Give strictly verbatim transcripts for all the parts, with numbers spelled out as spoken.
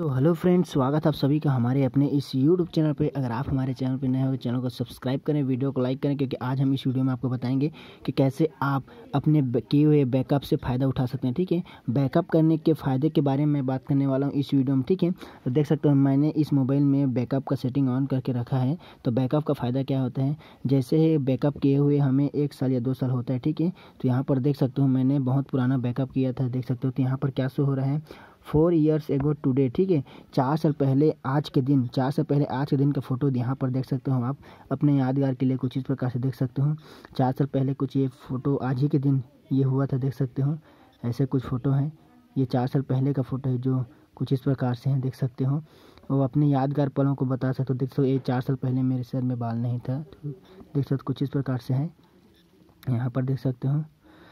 तो hello friends, स्वागत है आप सभी का हमारे अपने इस यूट्यूब चैनल पे। अगर आप हमारे चैनल पे नए हो तो चैनल को सब्सक्राइब करें, वीडियो को लाइक करें, क्योंकि आज हम इस वीडियो में आपको बताएंगे कि कैसे आप अपने किए हुए बैकअप से फ़ायदा उठा सकते हैं। ठीक है, बैकअप करने के फ़ायदे के बारे में बात करने वाला हूँ इस वीडियो में। ठीक है, तो देख सकते हो मैंने इस मोबाइल में बैकअप का सेटिंग ऑन करके रखा है। तो बैकअप का फ़ायदा क्या होता है, जैसे बैकअप किए हुए हमें एक साल या दो साल होता है। ठीक है, तो यहाँ पर देख सकते हो मैंने बहुत पुराना बैकअप किया था। देख सकते हो तो यहाँ पर क्या शो हो रहा है, फोर ईयर्स एगो टुडे। ठीक है, चार साल पहले आज के दिन चार साल पहले आज के दिन का फ़ोटो यहाँ पर देख सकते हो आप। अपने यादगार के लिए कुछ इस प्रकार से देख सकते हो। चार साल पहले कुछ ये फ़ोटो आज ही के दिन ये हुआ था, देख सकते हो। ऐसे कुछ फ़ोटो हैं, ये चार साल पहले का फ़ोटो है जो कुछ इस प्रकार से हैं, देख सकते हो। वो अपने यादगार पलों को बता सकते हो। देख सकते हो ये चार साल पहले मेरे सर में बाल नहीं था, तो देख सकते हो कुछ इस प्रकार से है, यहाँ पर देख सकते हो।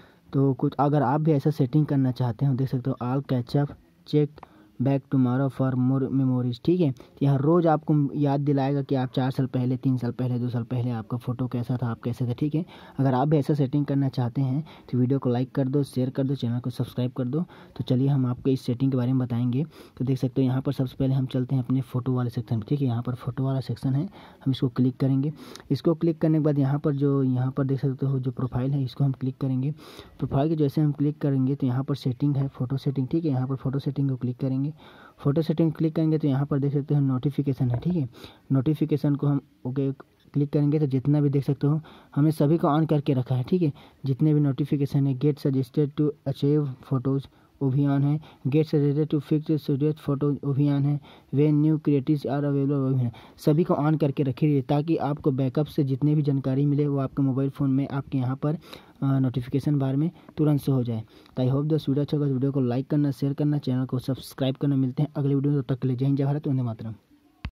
तो कुछ अगर आप भी ऐसा सेटिंग करना चाहते हो, देख सकते हो all catch up check back tomorrow for more memories. ठीक है, यहाँ रोज़ आपको याद दिलाएगा कि आप चार साल पहले, तीन साल पहले, दो साल पहले आपका फ़ोटो कैसा था, आप कैसे थे। ठीक है, अगर आप भी ऐसा सेटिंग करना चाहते हैं तो वीडियो को लाइक कर दो, शेयर कर दो, चैनल को सब्सक्राइब कर दो। तो चलिए हम आपको इस सेटिंग के बारे में बताएंगे। तो देख सकते हो यहाँ पर सबसे पहले हम चलते हैं अपने फ़ोटो वाले सेक्शन में। ठीक है, यहाँ पर फ़ोटो वाला सेक्शन है, हम इसको क्लिक करेंगे। इसको क्लिक करने के बाद यहाँ पर जो यहाँ पर देख सकते हो जो प्रोफाइल है, इसको हम क्लिक करेंगे। प्रोफाइल के जैसे हम क्लिक करेंगे तो यहाँ पर सेटिंग है, फ़ोटो सेटिंग। ठीक है, यहाँ पर फ़ोटो सेटिंग को क्लिक करेंगे। फ़ोटो सेटिंग क्लिक करेंगे तो यहाँ पर देख सकते हो नोटिफिकेशन है। ठीक है, नोटिफिकेशन को हम ओके क्लिक करेंगे तो जितना भी देख सकते हो हमने सभी को ऑन करके रखा है। ठीक है, जितने भी नोटिफिकेशन है, get suggested to achieve photos वो भी ऑन है, get suggested to fix suggest photo वो भी ऑन है, वे न्यू क्रिएटिव्स आर अवेलेबल वो भी है। सभी को ऑन करके रखिए ताकि आपको बैकअप से जितनी भी जानकारी मिले वो आपके मोबाइल फ़ोन में आपके यहाँ पर नोटिफिकेशन बार में तुरंत से हो जाए। तो आई होप दोस्त वीडियो अच्छा होगा, वीडियो को लाइक करना, शेयर करना, चैनल को सब्सक्राइब करना। मिलते हैं अगले वीडियो में, तब तक के लिए जय हिंद, जय भारत, वंदे मातरम।